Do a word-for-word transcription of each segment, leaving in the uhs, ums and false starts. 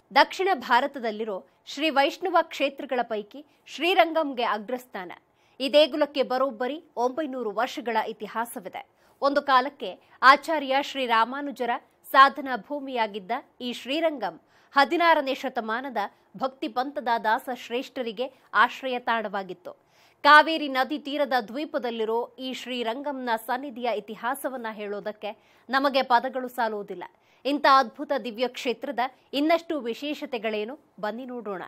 ದಕ್ಷಿಣ ಭಾರತದಲ್ಲಿರೋ ಶ್ರೀ ವೈಷ್ಣವ ಕ್ಷೇತ್ರಗಳ ಪೈಕಿ ಶ್ರೀರಂಗಂಗೆ ಅಗ್ರಸ್ಥಾನ. ಈ ದೇಗುಲಕ್ಕೆ ಬರೋಬ್ಬರಿ ಒಂಬೈನೂರು ವರ್ಷಗಳ ಇತಿಹಾಸವಿದೆ. ಒಂದು ಕಾಲಕ್ಕೆ ಆಚಾರ್ಯ ಶ್ರೀ ರಾಮಾನುಜರ ಸಾಧನಾ ಭೂಮಿಯಾಗಿದ್ದ ಈ ಶ್ರೀರಂಗಂ ಹದಿನಾರನೇ ಶತಮಾನದ ಭಕ್ತಿ ಪಂಥದ ದಾಸ ಶ್ರೇಷ್ಠರಿಗೆ ಆಶ್ರಯ ತಾಣವಾಗಿತ್ತು. ಕಾವೇರಿ ನದಿ ತೀರದ ದ್ವೀಪದಲ್ಲಿರೋ ಈ ಶ್ರೀರಂಗಂನ ಸನ್ನಿಧಿಯ ಇತಿಹಾಸವನ್ನ ಹೇಳೋದಕ್ಕೆ ನಮಗೆ ಪದಗಳು ಸಾಲುವುದಿಲ್ಲ. ಇಂಥ ಅದ್ಭುತ ದಿವ್ಯ ಕ್ಷೇತ್ರದ ಇನ್ನಷ್ಟು ವಿಶೇಷತೆಗಳೇನು, ಬನ್ನಿ ನೋಡೋಣ.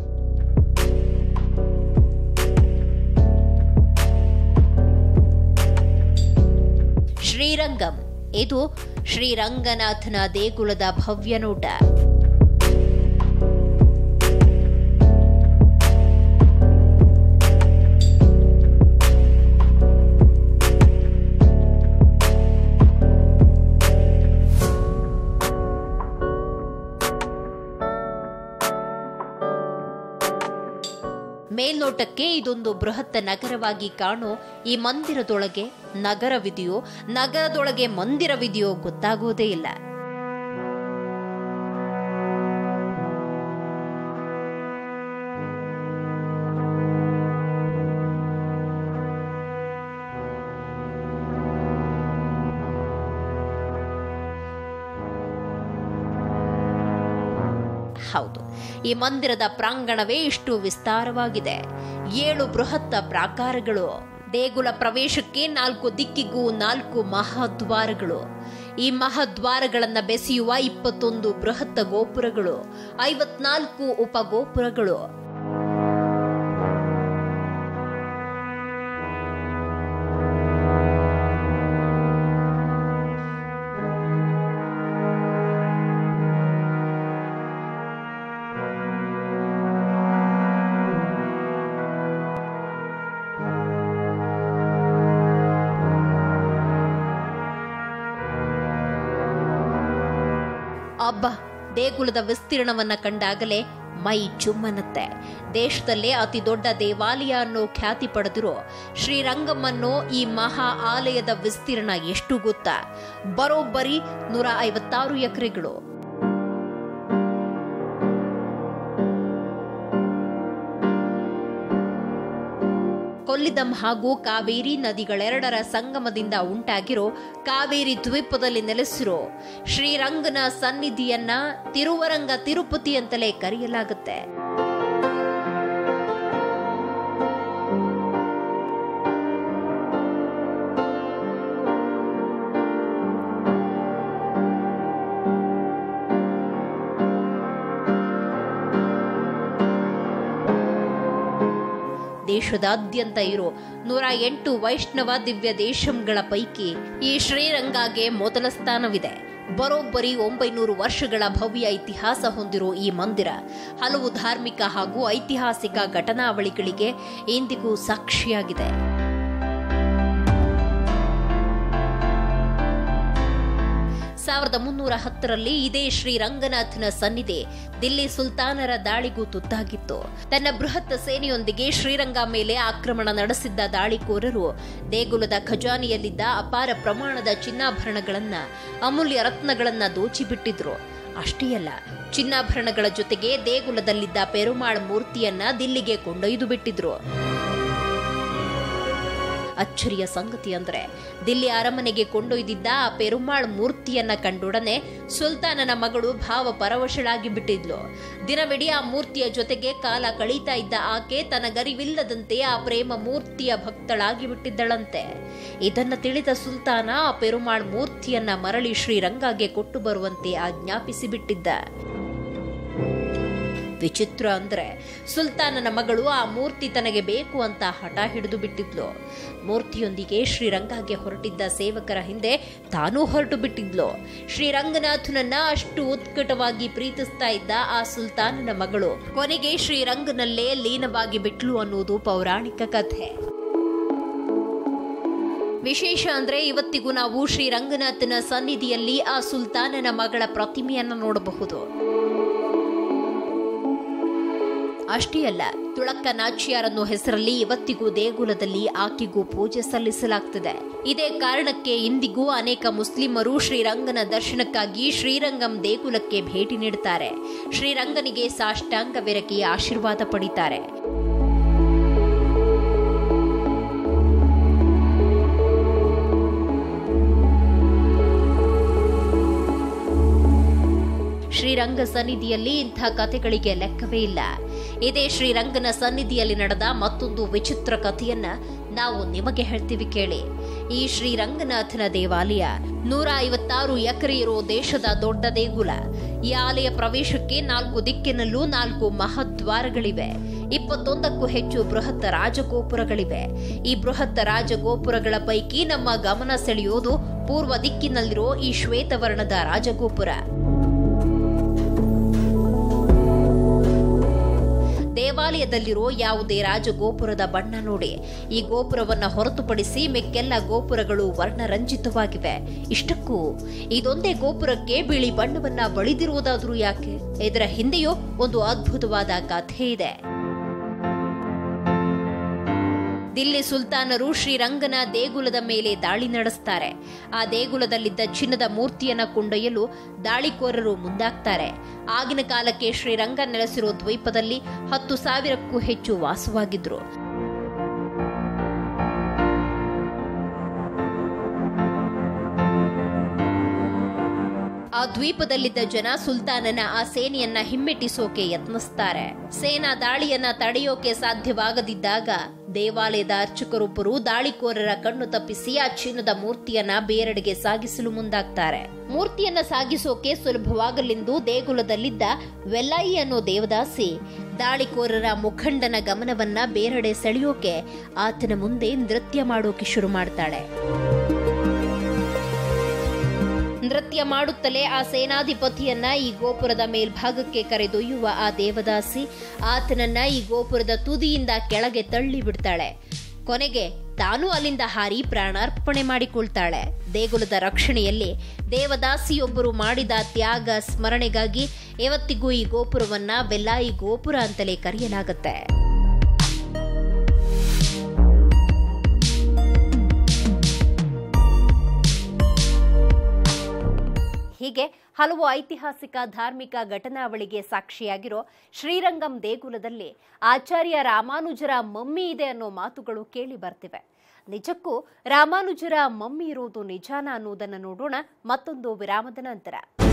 ಶ್ರೀರಂಗಂ ಇದು ಶ್ರೀರಂಗನಾಥನ ದೇಗುಲದ ಭವ್ಯ ನೋಟ. ಮೇಲ್ನೋಟಕ್ಕೆ ಇದೊಂದು ಬೃಹತ್ ನಗರವಾಗಿ ಕಾಣೋ ಈ ಮಂದಿರದೊಳಗೆ ನಗರವಿದೆಯೋ ನಗರದೊಳಗೆ ಮಂದಿರವಿದೆಯೋ ಗೊತ್ತಾಗೋದೇ ಇಲ್ಲ. ಹೌದು, ಈ ಮಂದಿರದ ಪ್ರಾಂಗಣವೇ ಇಷ್ಟು ವಿಸ್ತಾರವಾಗಿದೆ. ಏಳು ಬೃಹತ್ ಪ್ರಾಕಾರಗಳು. ದೇಗುಲ ಪ್ರವೇಶಕ್ಕೆ ನಾಲ್ಕು ದಿಕ್ಕಿಗೂ ನಾಲ್ಕು ಮಹಾದ್ವಾರಗಳು. ಈ ಮಹಾದ್ವಾರಗಳನ್ನ ಬೆಸೆಯುವ ಇಪ್ಪತ್ತೊಂದು ಬೃಹತ್ ಗೋಪುರಗಳು, ಐವತ್ನಾಲ್ಕು ಉಪಗೋಪುರಗಳು. ಅಬ್ಬಾ, ದೇಗುಲದ ವಿಸ್ತೀರ್ಣವನ್ನ ಕಂಡಾಗಲೇ ಮೈ ಚುಮ್ಮನತ್ತೆ. ದೇಶದಲ್ಲೇ ಅತಿ ದೊಡ್ಡ ದೇವಾಲಯ ಅನ್ನೋ ಖ್ಯಾತಿ ಪಡೆದಿರೋ ಶ್ರೀರಂಗಂ ಅನ್ನೋ ಈ ಮಹಾ ಆಲಯದ ವಿಸ್ತೀರ್ಣ ಎಷ್ಟು ಗೊತ್ತಾ? ಬರೋಬ್ಬರಿ ನೂರ ಐವತ್ತಾರು ಎಕರೆಗಳು. ಕೊಲ್ಲಿದಂ ಹಾಗೂ ಕಾವೇರಿ ನದಿಗಳೆರಡರ ಸಂಗಮದಿಂದ ಉಂಟಾಗಿರೋ ಕಾವೇರಿ ದ್ವೀಪದಲ್ಲಿ ನೆಲೆಸಿರೋ ಶ್ರೀರಂಗನ ಸನ್ನಿಧಿಯನ್ನ ತಿರುವರಂಗ ತಿರುಪತಿ ಅಂತಲೇ ಕರೆಯಲಾಗುತ್ತೆ. ದೇಶದಾದ್ಯಂತ ಇರೋ ನೂರ ಎಂಟು ವೈಷ್ಣವ ದಿವ್ಯ ದೇಶಂಗಳ ಪೈಕಿ ಈ ಶ್ರೀರಂಗಗೆ ಮೊದಲ ಸ್ಥಾನವಿದೆ. ಬರೋಬ್ಬರಿ ಒಂಬೈನೂರು ವರ್ಷಗಳ ಭವ್ಯ ಇತಿಹಾಸ ಹೊಂದಿರೋ ಈ ಮಂದಿರ ಹಲವು ಧಾರ್ಮಿಕ ಹಾಗೂ ಐತಿಹಾಸಿಕ ಘಟನಾವಳಿಗಳಿಗೆ ಇಂದಿಗೂ ಸಾಕ್ಷಿಯಾಗಿದೆ. ಸಾವಿರದ ಮುನ್ನೂರ ಹತ್ತರಲ್ಲಿ ಇದೇ ಶ್ರೀರಂಗನಾಥನ ಸನ್ನಿಧಿ ದಿಲ್ಲಿ ಸುಲ್ತಾನರ ದಾಳಿಗೂ ತುತ್ತಾಗಿತ್ತು. ತನ್ನ ಬೃಹತ್ ಸೇನೆಯೊಂದಿಗೆ ಶ್ರೀರಂಗ ಮೇಲೆ ಆಕ್ರಮಣ ನಡೆಸಿದ್ದ ದಾಳಿಕೋರರು ದೇಗುಲದ ಖಜಾನೆಯಲ್ಲಿದ್ದ ಅಪಾರ ಪ್ರಮಾಣದ ಚಿನ್ನಾಭರಣಗಳನ್ನ, ಅಮೂಲ್ಯ ರತ್ನಗಳನ್ನ ದೋಚಿಬಿಟ್ಟಿದ್ರು. ಅಷ್ಟೇ ಅಲ್ಲ, ಚಿನ್ನಾಭರಣಗಳ ಜೊತೆಗೆ ದೇಗುಲದಲ್ಲಿದ್ದ ಪೆರುಮಾಳ್ ಮೂರ್ತಿಯನ್ನ ದಿಲ್ಲಿಗೆ ಕೊಂಡೊಯ್ದು ಬಿಟ್ಟಿದ್ರು. ಅಚ್ಚರಿಯ ಸಂಗತಿ ಅಂದ್ರೆ, ದಿಲ್ಲಿ ಅರಮನೆಗೆ ಕೊಂಡೊಯ್ದಿದ್ದ ಆ ಪೆರುಮಾಳ್ ಮೂರ್ತಿಯನ್ನ ಕಂಡೊಡನೆ ಸುಲ್ತಾನನ ಮಗಳು ಭಾವ ಪರವಶಳಾಗಿ ಬಿಟ್ಟಿದ್ಲು. ದಿನವಿಡೀ ಆ ಮೂರ್ತಿಯ ಜೊತೆಗೆ ಕಾಲ ಕಳೀತಾ ಇದ್ದ ಆಕೆ ತನಗರಿವಿಲ್ಲದಂತೆ ಆ ಪ್ರೇಮ ಮೂರ್ತಿಯ ಭಕ್ತಳಾಗಿ ಬಿಟ್ಟಿದ್ದಳಂತೆ. ಇದನ್ನ ತಿಳಿದ ಸುಲ್ತಾನ ಆ ಪೆರುಮಾಳ್ ಮೂರ್ತಿಯನ್ನ ಮರಳಿ ಶ್ರೀರಂಗಗೆ ಕೊಟ್ಟು ಬರುವಂತೆ ಆಜ್ಞಾಪಿಸಿ ಬಿಟ್ಟಿದ್ದ. ವಿಚಿತ್ರ ಅಂದ್ರೆ, ಸುಲ್ತಾನನ ಮಗಳು ಆ ಮೂರ್ತಿ ತನಗೆ ಬೇಕು ಅಂತ ಹಠ ಹಿಡಿದು ಬಿಟ್ಟಿದ್ಲು. ಮೂರ್ತಿಯೊಂದಿಗೆ ಶ್ರೀರಂಗಗೆ ಹೊರಟಿದ್ದ ಸೇವಕರ ಹಿಂದೆ ತಾನೂ ಹೊರಟು ಬಿಟ್ಟಿದ್ಲು. ಶ್ರೀರಂಗನಾಥನನ್ನ ಅಷ್ಟು ಉತ್ಕಟವಾಗಿ ಪ್ರೀತಿಸ್ತಾ ಇದ್ದ ಆ ಸುಲ್ತಾನನ ಮಗಳು ಕೊನೆಗೆ ಶ್ರೀರಂಗನಲ್ಲೇ ಲೀನವಾಗಿ ಬಿಟ್ಲು ಅನ್ನೋದು ಪೌರಾಣಿಕ ಕಥೆ. ವಿಶೇಷ ಅಂದ್ರೆ, ಇವತ್ತಿಗೂ ನಾವು ಶ್ರೀರಂಗನಾಥನ ಸನ್ನಿಧಿಯಲ್ಲಿ ಆ ಸುಲ್ತಾನನ ಮಗಳ ಪ್ರತಿಮೆಯನ್ನ ನೋಡಬಹುದು. ಅಷ್ಟೇ ಅಲ್ಲ, ತುಳಕ್ಕ ನಾಚ್ಯಾರ್ ಅನ್ನೋ ಹೆಸರಲ್ಲಿ ಇವತ್ತಿಗೂ ದೇಗುಲದಲ್ಲಿ ಆಕೆಗೂ ಪೂಜೆ ಸಲ್ಲಿಸಲಾಗ್ತದೆ. ಇದೇ ಕಾರಣಕ್ಕೆ ಇಂದಿಗೂ ಅನೇಕ ಮುಸ್ಲಿಮರು ಶ್ರೀರಂಗನ ದರ್ಶನಕ್ಕಾಗಿ ಶ್ರೀರಂಗಂ ದೇಗುಲಕ್ಕೆ ಭೇಟಿ ನೀಡುತ್ತಾರೆ. ಶ್ರೀರಂಗನಿಗೆ ಸಾಷ್ಟಾಂಗವೆರಗಿ ಆಶೀರ್ವಾದ ಪಡಿತಾರೆ. ಶ್ರೀರಂಗ ಸನ್ನಿಧಿಯಲ್ಲಿ ಇಂಥ ಕಥೆಗಳಿಗೆ ಲೆಕ್ಕವೇ ಇಲ್ಲ. ಇದೇ ಶ್ರೀರಂಗನ ಸನ್ನಿಧಿಯಲ್ಲಿ ನಡೆದ ಮತ್ತೊಂದು ವಿಚಿತ್ರ ಕಥೆಯನ್ನ ನಾವು ನಿಮಗೆ ಹೇಳ್ತೀವಿ ಕೇಳಿ. ಈ ಶ್ರೀರಂಗನಾಥನ ದೇವಾಲಯ ನೂರ ಐವತ್ತಾರು ಎಕರೆ ಇರೋ ದೇಶದ ದೊಡ್ಡ ದೇಗುಲ. ಈ ಆಲಯ ಪ್ರವೇಶಕ್ಕೆ ನಾಲ್ಕು ದಿಕ್ಕಿನಲ್ಲೂ ನಾಲ್ಕು ಮಹದ್ವಾರಗಳಿವೆ. ಇಪ್ಪತ್ತೊಂದಕ್ಕೂ ಹೆಚ್ಚು ಬೃಹತ್ ರಾಜಗೋಪುರಗಳಿವೆ. ಈ ಬೃಹತ್ ರಾಜಗೋಪುರಗಳ ಪೈಕಿ ನಮ್ಮ ಗಮನ ಸೆಳೆಯೋದು ಪೂರ್ವ ದಿಕ್ಕಿನಲ್ಲಿರೋ ಈ ಶ್ವೇತವರ್ಣದ ರಾಜಗೋಪುರ. ದೇವಾಲಯದಲ್ಲಿರೋ ಯಾವುದೇ ರಾಜಗೋಪುರದ ಬಣ್ಣ ನೋಡಿ. ಈ ಗೋಪುರವನ್ನ ಹೊರತುಪಡಿಸಿ ಮಿಕ್ಕೆಲ್ಲ ಗೋಪುರಗಳು ವರ್ಣರಂಜಿತವಾಗಿವೆ. ಇಷ್ಟಕ್ಕೂ ಇದೊಂದೇ ಗೋಪುರಕ್ಕೆ ಬಿಳಿ ಬಣ್ಣವನ್ನ ಬಳಿದಿರುವುದಾದ್ರೂ ಯಾಕೆ? ಇದರ ಹಿಂದೆಯೂ ಒಂದು ಅದ್ಭುತವಾದ ಕಥೆ ಇದೆ. ದಿಲ್ಲಿ ಸುಲ್ತಾನರು ಶ್ರೀರಂಗನ ದೇಗುಲದ ಮೇಲೆ ದಾಳಿ ನಡೆಸ್ತಾರೆ. ಆ ದೇಗುಲದಲ್ಲಿದ್ದ ಚಿನ್ನದ ಮೂರ್ತಿಯನ್ನ ಕೊಂಡೊಯ್ಯಲು ದಾಳಿಕೋರರು ಮುಂದಾಗ್ತಾರೆ. ಆಗಿನ ಕಾಲಕ್ಕೆ ಶ್ರೀರಂಗ ನೆಲೆಸಿರೋ ದ್ವೀಪದಲ್ಲಿ ಹತ್ತು ಸಾವಿರಕ್ಕೂ ಹೆಚ್ಚು ವಾಸವಾಗಿದ್ರು. ಆ ದ್ವೀಪದಲ್ಲಿದ್ದ ಜನ ಸುಲ್ತಾನನ ಆ ಸೇನೆಯನ್ನ ಹಿಮ್ಮೆಟ್ಟಿಸೋಕೆ ಯತ್ನಿಸ್ತಾರೆ. ಸೇನಾ ದಾಳಿಯನ್ನ ತಡೆಯೋಕೆ ಸಾಧ್ಯವಾಗದಿದ್ದಾಗ ದೇವಾಲಯದ ಅರ್ಚಕರೊಬ್ಬರು ದಾಳಿಕೋರರ ಕಣ್ಣು ತಪ್ಪಿಸಿ ಆ ಚಿನ್ನದ ಮೂರ್ತಿಯನ್ನ ಬೇರೆಡೆಗೆ ಸಾಗಿಸಲು ಮುಂದಾಗ್ತಾರೆ. ಮೂರ್ತಿಯನ್ನ ಸಾಗಿಸೋಕೆ ಸುಲಭವಾಗಲೆಂದು ದೇಗುಲದಲ್ಲಿದ್ದ ವೆಲ್ಲಾಯಿ ಅನ್ನೋ ದೇವದಾಸಿ ದಾಳಿಕೋರರ ಮುಖಂಡನ ಗಮನವನ್ನ ಬೇರೆಡೆ ಸೆಳೆಯೋಕೆ ಆತನ ಮುಂದೆ ನೃತ್ಯ ಮಾಡೋಕೆ ಶುರು ಮಾಡ್ತಾಳೆ. ನೃತ್ಯ ಮಾಡುತ್ತಲೇ ಆ ಸೇನಾಧಿಪತಿಯನ್ನ ಈ ಗೋಪುರದ ಮೇಲ್ಭಾಗಕ್ಕೆ ಕರೆದೊಯ್ಯುವ ಆ ದೇವದಾಸಿ ಆತನನ್ನ ಈ ಗೋಪುರದ ತುದಿಯಿಂದ ಕೆಳಗೆ ತಳ್ಳಿ ಬಿಡ್ತಾಳೆ. ಕೊನೆಗೆ ತಾನು ಅಲ್ಲಿಂದ ಹಾರಿ ಪ್ರಾಣಾರ್ಪಣೆ ಮಾಡಿಕೊಳ್ತಾಳೆ. ದೇಗುಲದ ರಕ್ಷಣೆಯಲ್ಲಿ ದೇವದಾಸಿಯೊಬ್ಬರು ಮಾಡಿದ ತ್ಯಾಗ ಸ್ಮರಣೆಗಾಗಿ ಇವತ್ತಿಗೂ ಈ ಗೋಪುರವನ್ನ ವೆಲ್ಲಾಯಿ ಗೋಪುರ ಅಂತಲೇ ಕರೆಯಲಾಗುತ್ತೆ. ಹೀಗೆ ಹಲವು ಐತಿಹಾಸಿಕ ಧಾರ್ಮಿಕ ಘಟನಾವಳಿಗೆ ಸಾಕ್ಷಿಯಾಗಿರೋ ಶ್ರೀರಂಗಂ ದೇಗುಲದಲ್ಲಿ ಆಚಾರ್ಯ ರಾಮಾನುಜರ ಮಮ್ಮಿ ಇದೆ ಅನ್ನೋ ಮಾತುಗಳು ಕೇಳಿ ಬರ್ತಿವೆ. ನಿಜಕ್ಕೂ ರಾಮಾನುಜರ ಮಮ್ಮಿ ಇರೋದು ನಿಜಾನ ಅನ್ನೋದನ್ನು ನೋಡೋಣ ಮತ್ತೊಂದು ವಿರಾಮದ ನಂತರ.